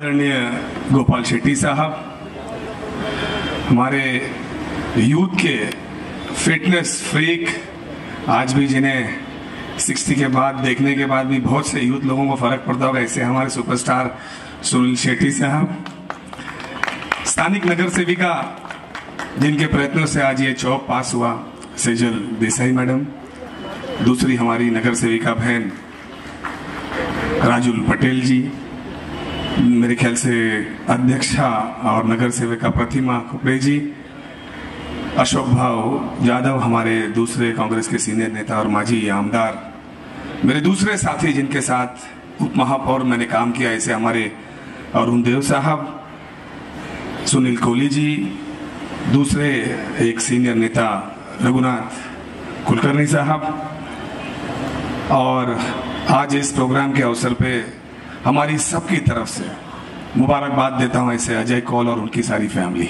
आदरणीय गोपाल शेट्टी साहब, हमारे यूथ के फिटनेस फ्रीक, आज भी जिन्हें 60 के बाद देखने के बाद भी बहुत से यूथ लोगों को फर्क पड़ता होगा, ऐसे हमारे सुपरस्टार सुनील शेट्टी साहब। स्थानिक नगर सेविका जिनके प्रयत्नों से आज ये चौक पास हुआ, सेजल देसाई मैडम। दूसरी हमारी नगर सेविका बहन राजुल पटेल जी, मेरे ख्याल से अध्यक्षा और नगर सेविका प्रतिमा कुपड़े जी। अशोक भाव यादव हमारे दूसरे कांग्रेस के सीनियर नेता और माजी आमदार। मेरे दूसरे साथी जिनके साथ उप महापौर मैंने काम किया, ऐसे हमारे अरुण देव साहब, सुनील कोहली जी, दूसरे एक सीनियर नेता रघुनाथ कुलकर्णी साहब। और आज इस प्रोग्राम के अवसर पे हमारी सबकी तरफ से मुबारकबाद देता हूं ऐसे अजय कौल और उनकी सारी फैमिली।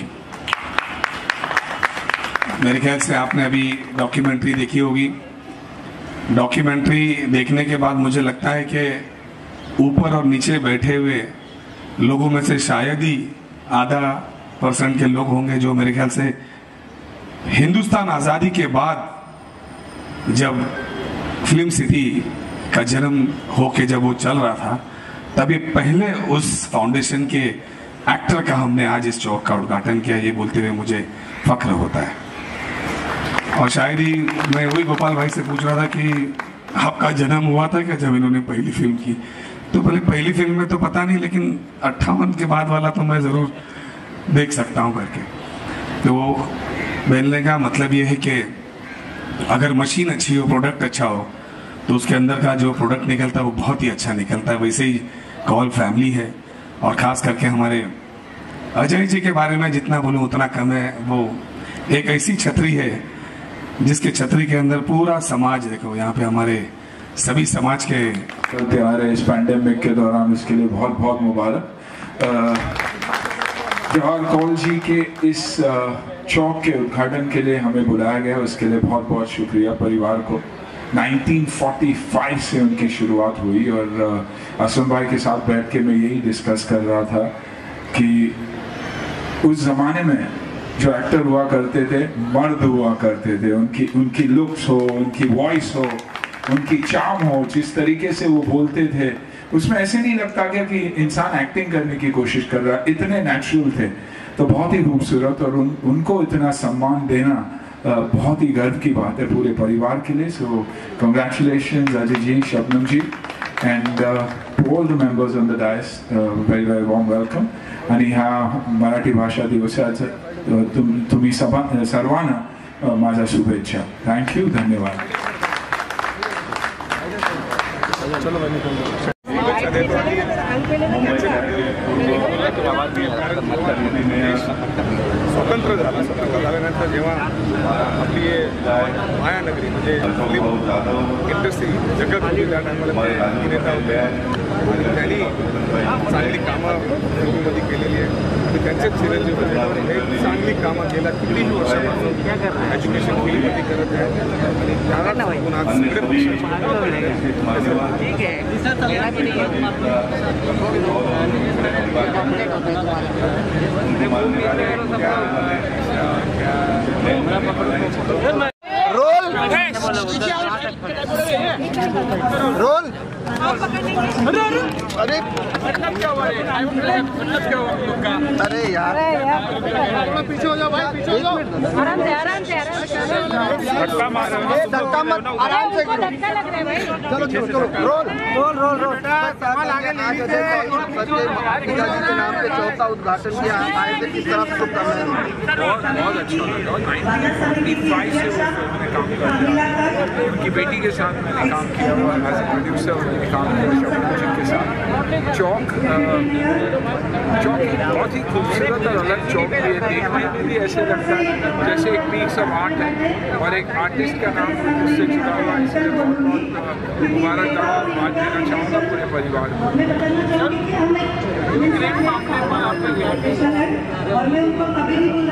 मेरे ख्याल से आपने अभी डॉक्यूमेंट्री देखी होगी। डॉक्यूमेंट्री देखने के बाद मुझे लगता है कि ऊपर और नीचे बैठे हुए लोगों में से शायद ही % के लोग होंगे जो मेरे ख्याल से हिंदुस्तान आज़ादी के बाद जब फिल्म सिटी का जन्म होके जब वो चल रहा था, तभी पहले उस फाउंडेशन के एक्टर का हमने आज इस चौक का उद्घाटन किया। ये बोलते हुए मुझे फख्र होता है। और शायद ही मैं वही गोपाल भाई से पूछ रहा था कि आपका जन्म हुआ था क्या जब इन्होंने पहली फिल्म की? तो बोले पहली फिल्म में तो पता नहीं, लेकिन 58 के बाद वाला तो मैं ज़रूर देख सकता हूँ करके। तो बोलने का मतलब ये है कि अगर मशीन अच्छी हो, प्रोडक्ट अच्छा हो, तो उसके अंदर का जो प्रोडक्ट निकलता है वो बहुत ही अच्छा निकलता है। वैसे ही कौल फैमिली है, और ख़ास करके हमारे अजय जी के बारे में जितना बोलूँ उतना कम है। वो एक ऐसी छतरी है जिसके छतरी के अंदर पूरा समाज, देखो यहाँ पे हमारे सभी समाज के त्योहार है इस पैंडेमिक के दौरान, इसके लिए बहुत बहुत मुबारक। जवाहर कौल जी के इस चौक के उद्घाटन के लिए हमें बुलाया गया, उसके लिए बहुत बहुत शुक्रिया परिवार को। 1945 से उनकी शुरुआत हुई, और असम भाई के साथ बैठ के मैं यही डिस्कस कर रहा था कि उस ज़माने में जो एक्टर हुआ करते थे, मर्द हुआ करते थे, उनकी लुक्स हो, उनकी वॉइस हो, उनकी चार्म हो, जिस तरीके से वो बोलते थे, उसमें ऐसे नहीं लगता क्या कि इंसान एक्टिंग करने की कोशिश कर रहा है। इतने नेचुरल थे, तो बहुत ही खूबसूरत, और उनको इतना सम्मान देना बहुत ही गर्व की बात है पूरे परिवार के लिए। So congratulations Ajay ji, Shabnam ji, and to all the members on the dais, very very warm welcome. आणि ह्या मराठी भाषा दिवसाचं तुम्ही सर्वांना माझ्या शुभेच्छा। थँक्यू, धन्यवाद। स्वतंत्र झाल्यानंतर जेव्हा आपली मायानगरी म्हणजे इंडस्ट्री जगत होती, त्या टायमाला अभिनेता होते आणि त्यांनी चांगली कामं फिल्ममध्ये केलेली आहे, आणि त्यांचेच चिरंजीव होते। चांगली कामं गेल्या कितीही वर्षापासून एज्युकेशन फील्डमध्ये करत आहे, आणि त्याला बघून आज सगळे रोल अरे अरे यार पीछे हो जाओ भाई, पीछे हो जाओ, आराम से धक्का मारो, धक्का मत, आराम से धक्का लग रहा है भाई। चलो चलो रोल रोल रोल रोल पिताजी के नाम पे चौक का उद्घाटन किया, आए थे, किस तरह शुभ कर रहे हैं? बहुत अच्छा लगा। 1945 से मैंने काम किया, उनकी बेटी के साथ मैंने काम किया हुआ एज ए प्रोड्यूसर, मैंने काम किया शबनम के साथ। चौक बहुत ही खूबसूरत और अलग चौक भी है, देखने में भी ऐसे लगता है जैसे एक पीस ऑफ आर्ट है, और एक आर्टिस्ट का नाम उससे जुड़ा हुआ है। इसलिए बहुत बहुत मुबारकबाद देना चाहूँगा पूरे परिवार को।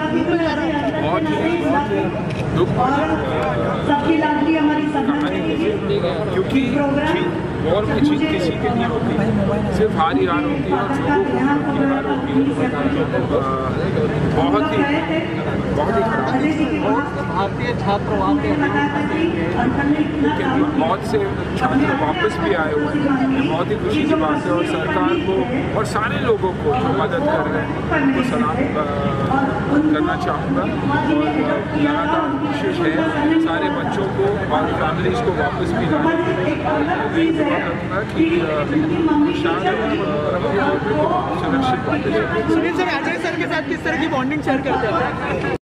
बहुत दुख क्योंकि वॉर में जीत किसी के नहीं होती, सिर्फ हार ही हार होती है और लोगों को उनकी हार होती है। बहुत ही खराब। भारतीय छात्र वहाँ पे बहुत से छात्र वापस भी आए हुए हैं, बहुत ही खुशी की बात है। और सरकार को और सारे लोगों को जो मदद कर रहे हैं उनको सलाम करना चाहूँगा। और लगातार कोशिश है सारे बच्चों को और फैमिलीज को वापस भी लाने की। करूँगा कि सुरक्षित। सुनील सर, अजय सर के साथ किस तरह की बॉन्डिंग शेयर करते हैं?